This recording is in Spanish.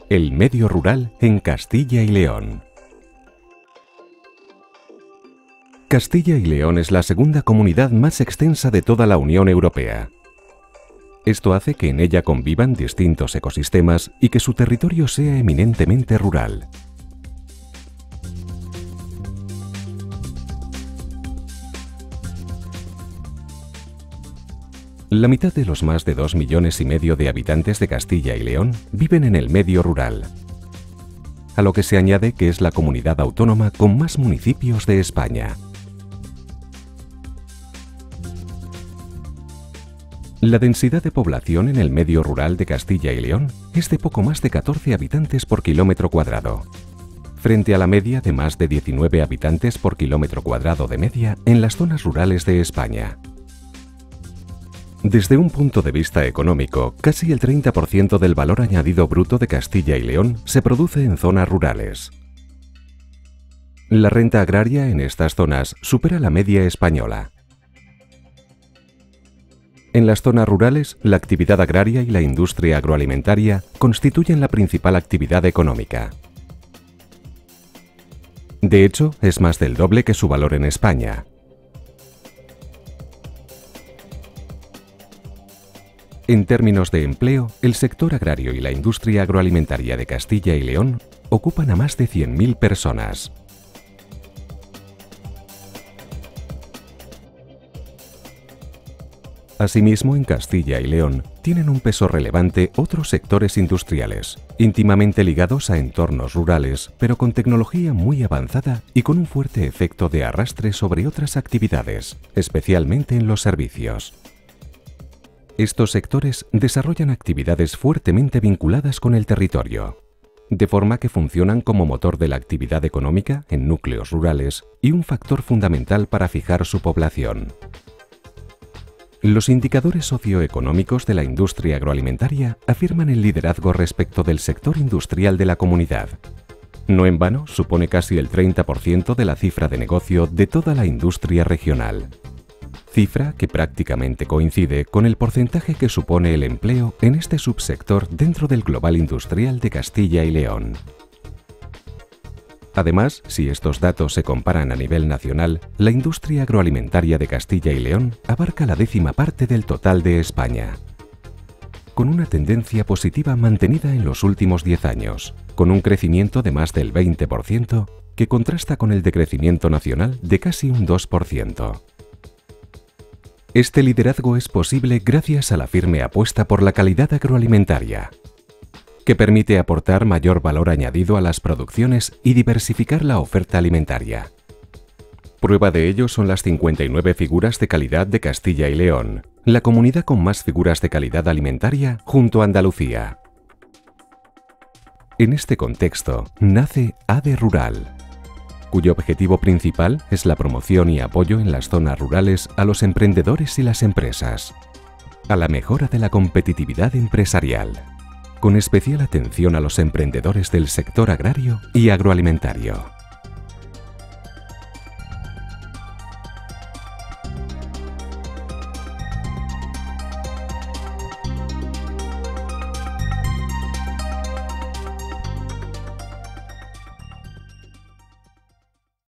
El medio rural en Castilla y León. Castilla y León es la segunda comunidad más extensa de toda la Unión Europea. Esto hace que en ella convivan distintos ecosistemas y que su territorio sea eminentemente rural. La mitad de los más de 2,5 millones de habitantes de Castilla y León viven en el medio rural, a lo que se añade que es la comunidad autónoma con más municipios de España. La densidad de población en el medio rural de Castilla y León es de poco más de 14 habitantes por kilómetro cuadrado, frente a la media de más de 19 habitantes por kilómetro cuadrado de media en las zonas rurales de España. Desde un punto de vista económico, casi el 30% del valor añadido bruto de Castilla y León se produce en zonas rurales. La renta agraria en estas zonas supera la media española. En las zonas rurales, la actividad agraria y la industria agroalimentaria constituyen la principal actividad económica. De hecho, es más del doble que su valor en España. En términos de empleo, el sector agrario y la industria agroalimentaria de Castilla y León ocupan a más de 100.000 personas. Asimismo, en Castilla y León tienen un peso relevante otros sectores industriales, íntimamente ligados a entornos rurales, pero con tecnología muy avanzada y con un fuerte efecto de arrastre sobre otras actividades, especialmente en los servicios. Estos sectores desarrollan actividades fuertemente vinculadas con el territorio, de forma que funcionan como motor de la actividad económica en núcleos rurales y un factor fundamental para fijar su población. Los indicadores socioeconómicos de la industria agroalimentaria afirman el liderazgo respecto del sector industrial de la comunidad. No en vano, supone casi el 30% de la cifra de negocio de toda la industria regional. Cifra que prácticamente coincide con el porcentaje que supone el empleo en este subsector dentro del global industrial de Castilla y León. Además, si estos datos se comparan a nivel nacional, la industria agroalimentaria de Castilla y León abarca la 10ª parte del total de España, con una tendencia positiva mantenida en los últimos 10 años, con un crecimiento de más del 20%, que contrasta con el decrecimiento nacional de casi un 2%. Este liderazgo es posible gracias a la firme apuesta por la calidad agroalimentaria, que permite aportar mayor valor añadido a las producciones y diversificar la oferta alimentaria. Prueba de ello son las 59 figuras de calidad de Castilla y León, la comunidad con más figuras de calidad alimentaria junto a Andalucía. En este contexto nace ADE Rural, cuyo objetivo principal es la promoción y apoyo en las zonas rurales a los emprendedores y las empresas, a la mejora de la competitividad empresarial, con especial atención a los emprendedores del sector agrario y agroalimentario.